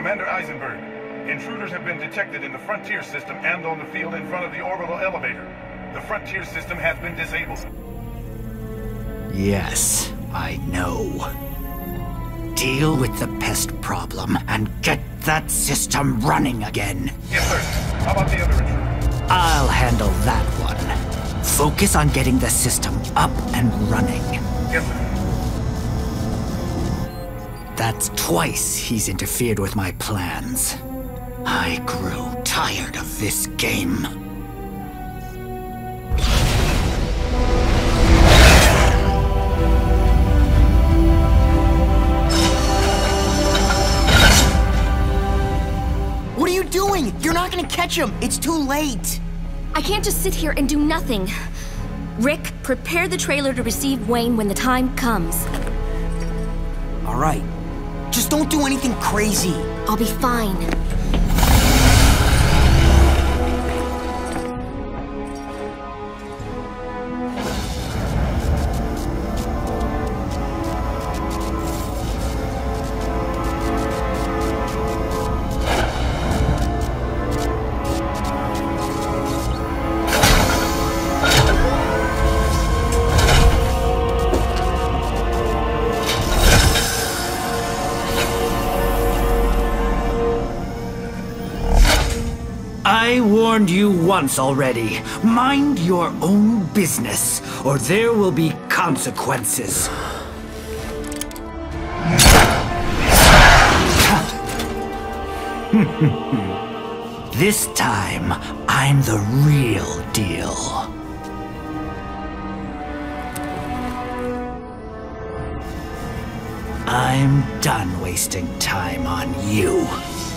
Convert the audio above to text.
Commander Eisenberg, intruders have been detected in the Frontier system and on the field in front of the orbital elevator. The Frontier system has been disabled. Yes, I know. Deal with the pest problem and get that system running again. Yes, sir. How about the other intruder? I'll handle that one. Focus on getting the system up and running. Yes, sir. That's twice he's interfered with my plans. I grew tired of this game. What are you doing? You're not gonna catch him. It's too late. I can't just sit here and do nothing. Rick, prepare the trailer to receive Wayne when the time comes. All right. Just don't do anything crazy. I'll be fine. I warned you once already. Mind your own business, or there will be consequences. This time, I'm the real deal. I'm done wasting time on you.